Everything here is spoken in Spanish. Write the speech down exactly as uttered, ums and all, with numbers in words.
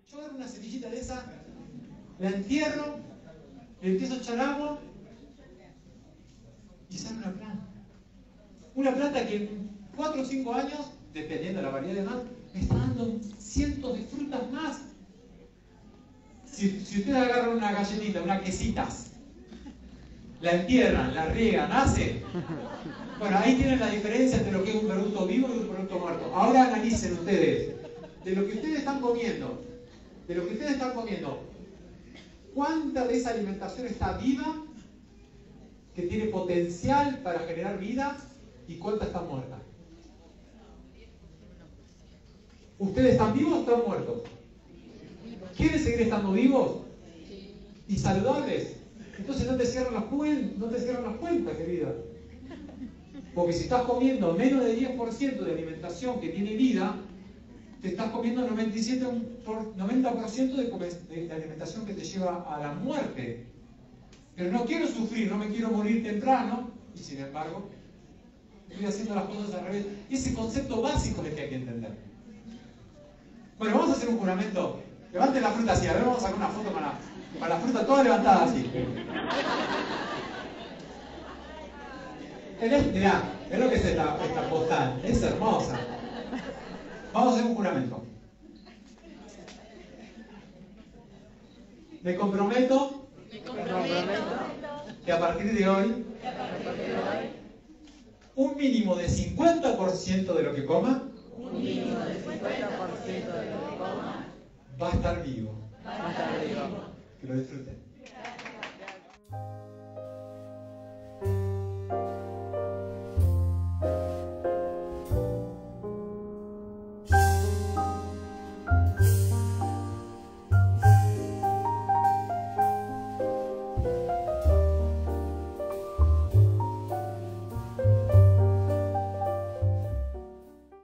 Yo agarro una semillita de esa, la entierro, le empiezo a echar agua y sale una planta. Una planta que en cuatro o cinco años, dependiendo de la variedad de más, me está dando cientos de frutas más. Si, si ustedes agarran una galletita, unas quesitas, la entierran, la riegan, nace. Bueno, ahí tienen la diferencia entre lo que es un producto vivo y un producto muerto. Ahora analicen ustedes, de lo que ustedes están comiendo, de lo que ustedes están comiendo, ¿cuánta de esa alimentación está viva, que tiene potencial para generar vida, y cuánta está muerta? ¿Ustedes están vivos o están muertos? ¿Quieren seguir estando vivos y saludables? Entonces no te cierran las cuentas, no te cierran las cuentas, querida. Porque si estás comiendo menos del diez por ciento de alimentación que tiene vida, te estás comiendo noventa y siete por, noventa por ciento de, de, de alimentación que te lleva a la muerte. Pero no quiero sufrir, no me quiero morir temprano, y sin embargo, estoy haciendo las cosas al revés. Ese concepto básico es el que hay que entender. Bueno, vamos a hacer un juramento. Levanten la fruta así, a ver, vamos a sacar una foto para, para la fruta toda levantada así. Mirá, es lo que es esta, esta postal, es hermosa. Vamos a hacer un juramento. Me comprometo, Me comprometo que a partir de hoy, que a partir de hoy un mínimo de cincuenta por ciento de lo que coma, un mínimo de cincuenta por ciento de lo que coma va a estar vivo. va a estar vivo. Que lo disfruten.